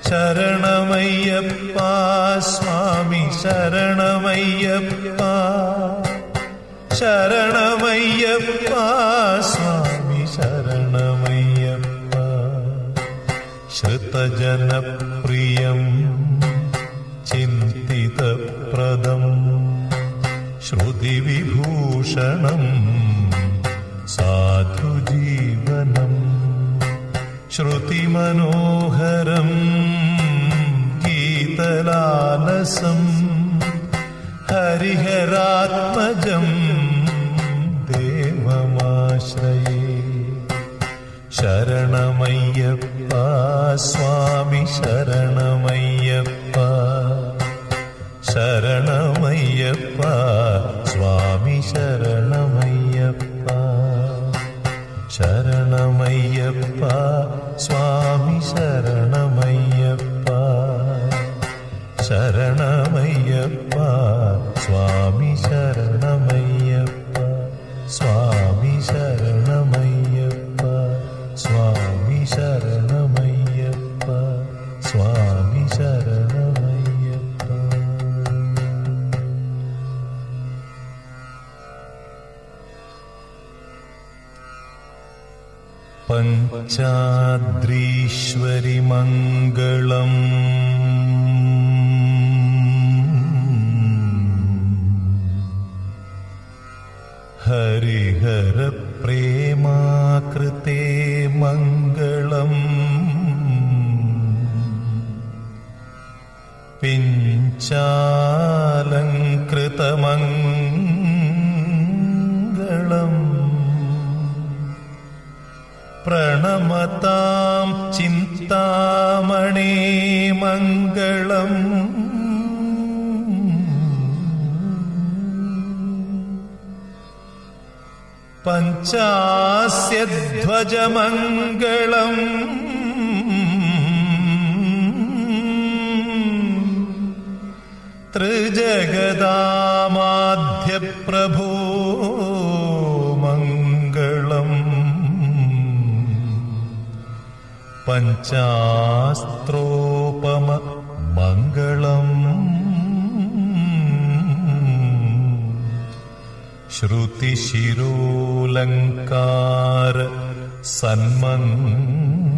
ശരണമയ്യപ്പ സ്വാമി ശരണമയ്യപ്പ ശരണമയ്യപ്പ സ്വാമി ശരണമയ്യപ്പ ശ്രുതജനപ്രിയം ചിന്തിതപ്രദം ശ്രുതിവിഭൂഷണം സാധുജീവനം ശ്രുതിമനോഹരം ഗീതലാലസം ഹരിഹരാത്മജം ദേവമാശ്രയേ ശരണമയ്യപ്പ സ്വാമി ശരണമയ്യപ്പ ശരണമയ്യപ്പ സ്വാമി ശരണമയ്യപ്പ ശരണമയ്യപ്പ സ്വാമി ശരണമയ്യപ്പ ശരണമയ്യപ്പ സ്വാമി ശരണമയ്യപ്പ സ്വാമി ശരണമയ്യപ്പ സ്വാമി ശരണമയ്യപ്പ സ്വാമി ശരണമയ്യപ്പ. പഞ്ചാദ്രീശ്വരി മംഗളം ഹരിഹര പ്രേമാകൃതേ മംഗളം പിഞ്ചാലങ്കൃതമംഗളം പ്രണമതാം ചിന്താമണേ മംഗളം പഞ്ചാസ്യധ്വജമംഗളം ത്രിജഗദാമാധ്യപ്രഭോ മംഗളം പഞ്ചാസ്ത്രോപമ മംഗളം ശ്രുതിശിരോലങ്കാര സന്മംഗളം